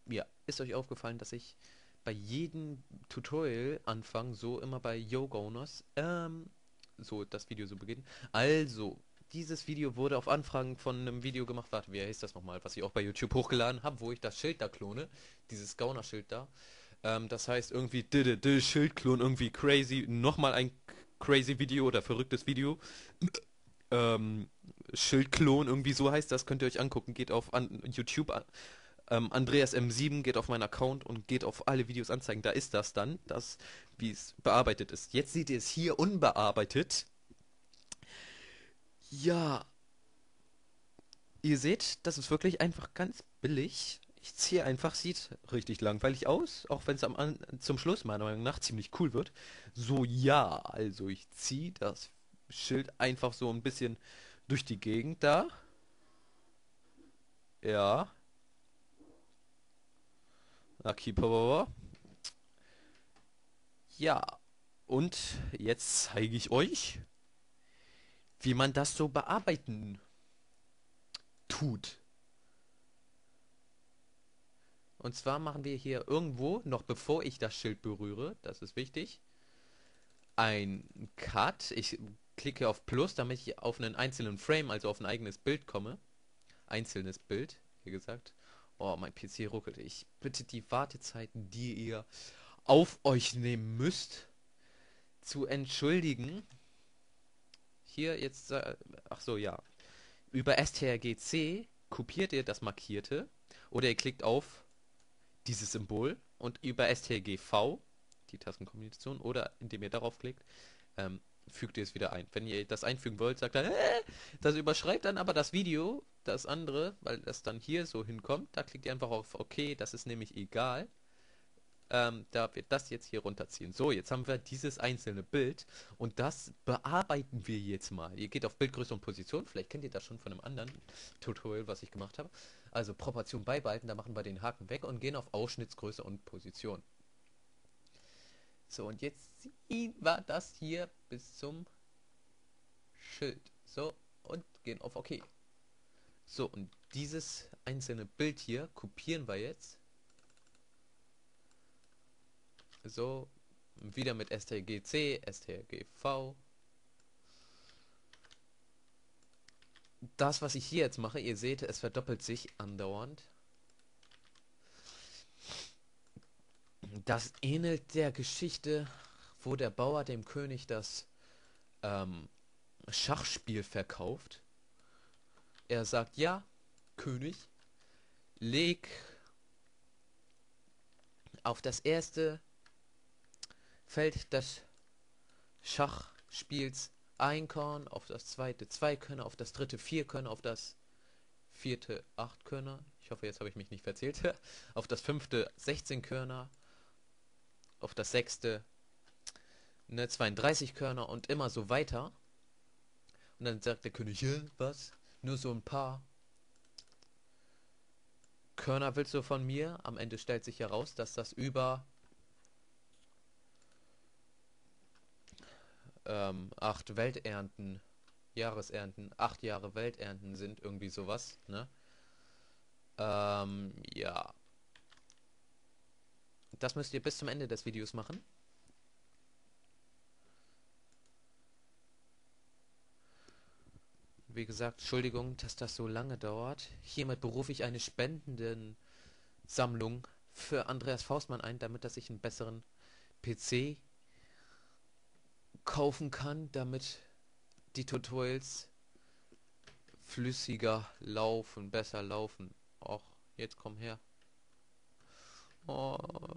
Ja, ist euch aufgefallen, dass ich bei jedem Tutorial-Anfang so immer bei Yo-Goners, so das Video so beginnt. Also, dieses Video wurde auf Anfragen von einem Video gemacht, warte, wie heißt das nochmal, was ich auch bei YouTube hochgeladen habe, wo ich das Schild da klone, dieses Gauner-Schild da. Das heißt irgendwie Schildklon, irgendwie crazy, nochmal ein crazy Video oder verrücktes Video. Ähm, Schildklon, irgendwie so heißt das, könnt ihr euch angucken, geht auf YouTube. Andreas M7 geht auf meinen Account und geht auf alle Videos anzeigen. Da ist das dann, das, wie es bearbeitet ist. Jetzt seht ihr es hier unbearbeitet. Ja, ihr seht, das ist wirklich einfach ganz billig. Ich ziehe einfach, sieht richtig langweilig aus, auch wenn es zum Schluss meiner Meinung nach ziemlich cool wird. So ja, also ich ziehe das Schild einfach so ein bisschen durch die Gegend da. Ja, Lucky Power. Ja, und jetzt zeige ich euch, wie man das so bearbeiten tut. Und zwar machen wir hier irgendwo, noch bevor ich das Schild berühre, das ist wichtig, ein Cut. Ich klicke auf Plus, damit ich auf einen einzelnen Frame, also auf ein eigenes Bild komme. Einzelnes Bild, wie gesagt. Oh, mein PC ruckelt. Ich bitte die Wartezeiten, die ihr auf euch nehmen müsst, zu entschuldigen. Hier jetzt, ach so, ja. Über strgc kopiert ihr das Markierte oder ihr klickt auf dieses Symbol und über strgv, die Tastenkombination, oder indem ihr darauf klickt, fügt ihr es wieder ein. Wenn ihr das einfügen wollt, sagt er, das überschreibt dann aber das Video, das andere, weil das dann hier so hinkommt, da klickt ihr einfach auf OK, das ist nämlich egal. Da wir das jetzt hier runterziehen. So, jetzt haben wir dieses einzelne Bild und das bearbeiten wir jetzt mal. Ihr geht auf Bildgröße und Position, vielleicht kennt ihr das schon von einem anderen Tutorial, was ich gemacht habe. Also Proportion beibehalten, da machen wir den Haken weg und gehen auf Ausschnittsgröße und Position. So, und jetzt ziehen wir das hier bis zum Schild. So, und gehen auf OK. So, und dieses einzelne Bild hier kopieren wir jetzt. So, wieder mit strgc, strgv. Das, was ich hier jetzt mache, ihr seht, es verdoppelt sich andauernd. Das ähnelt der Geschichte, wo der Bauer dem König das ähm, Schachspiel verkauft. Er sagt, ja, König, leg auf das erste Feld des Schachspiels ein Korn, auf das zweite zwei Körner, auf das dritte vier Körner, auf das vierte 8 Körner. Ich hoffe, jetzt habe ich mich nicht verzählt. Auf das fünfte 16 Körner, auf das sechste 32 Körner und immer so weiter. Und dann sagt der König, was? Nur so ein paar Körner willst du von mir? Am Ende stellt sich heraus, dass das über 8 Welternten, Jahresernten, 8 Jahre Welternten sind, irgendwie sowas, ne? Ja. Das müsst ihr bis zum Ende des Videos machen. Wie gesagt, Entschuldigung, dass das so lange dauert. Hiermit berufe ich eine Spendensammlung für Andreas Faustmann ein, damit er sich einen besseren PC kaufen kann, damit die Tutorials flüssiger laufen, besser laufen. Och, jetzt komm her. Oh,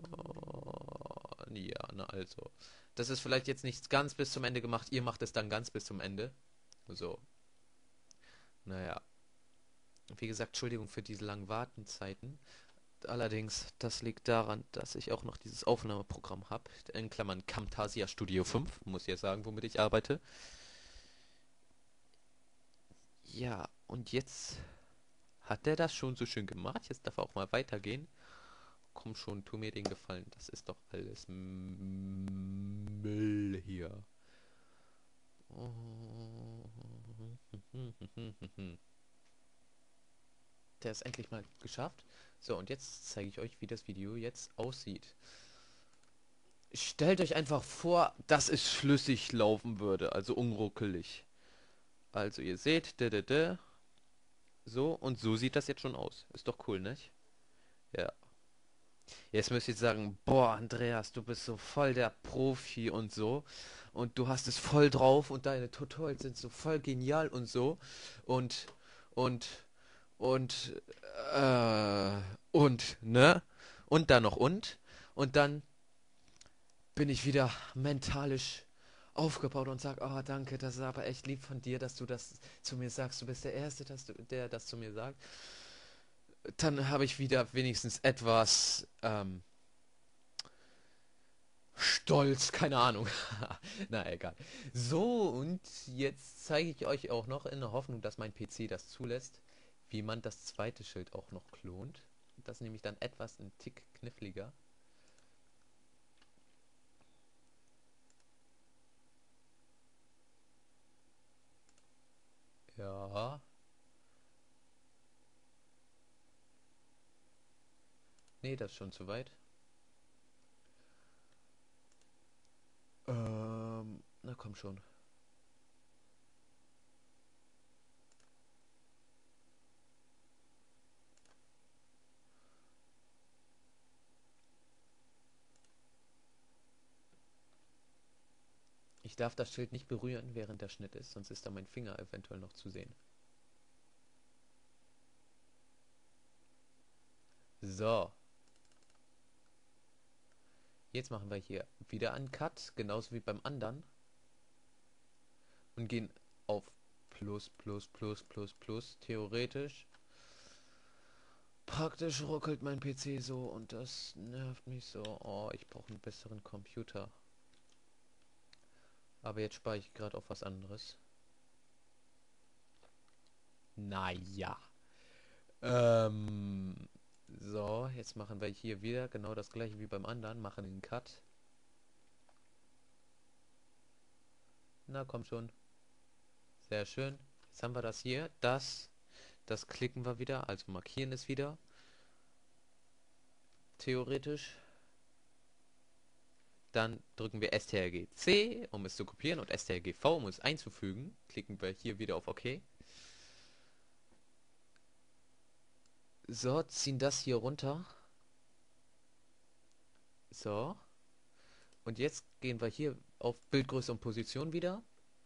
ja, na also. Das ist vielleicht jetzt nicht ganz bis zum Ende gemacht, ihr macht es dann ganz bis zum Ende. So, naja. Wie gesagt, Entschuldigung für diese langen Wartenzeiten. Allerdings, das liegt daran, dass ich auch noch dieses Aufnahmeprogramm habe, in Klammern Camtasia Studio 5, muss ich ja sagen, womit ich arbeite. Ja, und jetzt hat der das schon so schön gemacht, jetzt darf er auch mal weitergehen. Komm schon, tu mir den Gefallen, das ist doch alles Müll hier. Oh. Der ist endlich mal geschafft. So, und jetzt zeige ich euch, wie das Video jetzt aussieht. Stellt euch einfach vor, dass es flüssig laufen würde, also unruckelig. Also ihr seht, so und so sieht das jetzt schon aus. Ist doch cool, nicht? Ja. Jetzt müsst ihr sagen, boah, Andreas, du bist so voll der Profi und so. Und du hast es voll drauf und deine Tutorials sind so voll genial und so. Und, und, und, äh, ne? Und dann noch und. Und dann bin ich wieder mentalisch aufgebaut und sag, oh danke, das ist aber echt lieb von dir, dass du das zu mir sagst. Du bist der Erste, der das zu mir sagt. Dann habe ich wieder wenigstens etwas Stolz, keine Ahnung. Na egal. So, und jetzt zeige ich euch auch noch in der Hoffnung, dass mein PC das zulässt, wie man das zweite Schild auch noch klont. Das ist nämlich dann etwas ein Tick kniffliger. Ja. Nee, das ist schon zu weit. Na komm schon. Ich darf das Schild nicht berühren, während der Schnitt ist, sonst ist da mein Finger eventuell noch zu sehen. So. Jetzt machen wir hier wieder einen Cut, genauso wie beim anderen. Und gehen auf plus, plus, plus, plus, plus, theoretisch. Praktisch ruckelt mein PC so und das nervt mich so. Oh, ich brauche einen besseren Computer. Aber jetzt spare ich gerade auf was anderes. Naja. So, jetzt machen wir hier wieder genau das gleiche wie beim anderen. Machen den Cut. Na, komm schon. Sehr schön. Jetzt haben wir das hier. Das klicken wir wieder. Also markieren es wieder. Theoretisch. Dann drücken wir STRG-C, um es zu kopieren, und STRG-V, um es einzufügen. Klicken wir hier wieder auf OK. So, ziehen das hier runter. So. Und jetzt gehen wir hier auf Bildgröße und Position wieder.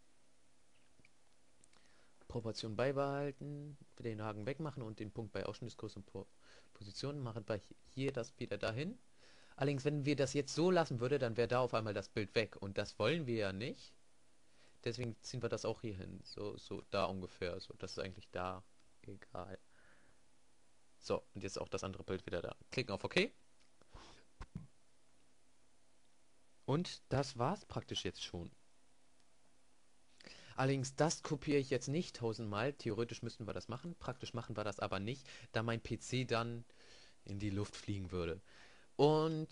Proportion beibehalten, den Haken wegmachen und den Punkt bei Ausschnittsgröße und Position machen wir hier das wieder dahin. Allerdings, wenn wir das jetzt so lassen würde, dann wäre da auf einmal das Bild weg. Und das wollen wir ja nicht. Deswegen ziehen wir das auch hier hin. So da ungefähr. So, das ist eigentlich da. Egal. So, und jetzt auch das andere Bild wieder da. Klicken auf OK. Und das war's praktisch jetzt schon. Allerdings, das kopiere ich jetzt nicht tausendmal. Theoretisch müssten wir das machen. Praktisch machen wir das aber nicht, da mein PC dann in die Luft fliegen würde. Und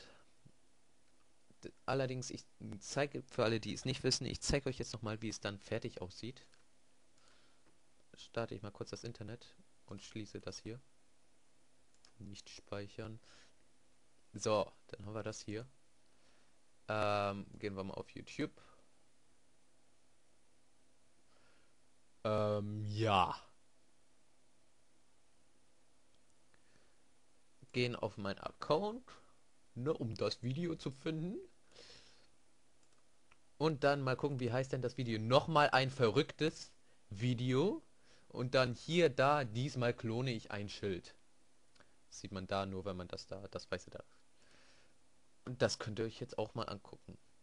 allerdings, ich zeige, für alle, die es nicht wissen, ich zeige euch jetzt nochmal, wie es dann fertig aussieht. Starte ich mal kurz das Internet und schließe das hier. Nicht speichern. So, dann haben wir das hier. Gehen wir mal auf YouTube. Ja. Gehen auf meinen Account, ne, um das Video zu finden. Und dann mal gucken, wie heißt denn das Video? Nochmal ein verrücktes Video. Und dann hier, da, diesmal klone ich ein Schild. Das sieht man da nur, wenn man das weiße da. Und das könnt ihr euch jetzt auch mal angucken.